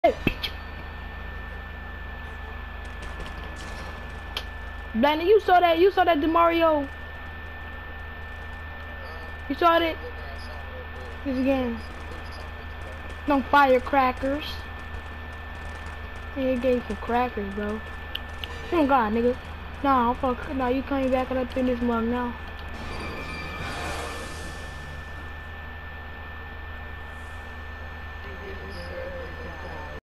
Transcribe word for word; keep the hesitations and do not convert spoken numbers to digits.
Danny, you saw that? You saw that DeMario? You saw it? This game. No firecrackers. Yeah, gave some crackers, bro. Oh God, nigga. Nah, fuck. Nah, you coming back up in this mug now?